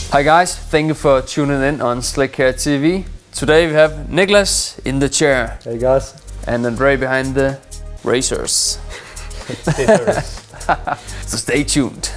Hi guys, thank you for tuning in on Slikhaar TV. Today we have Niklas in the chair. Hey guys. And Andre behind the razors. So stay tuned.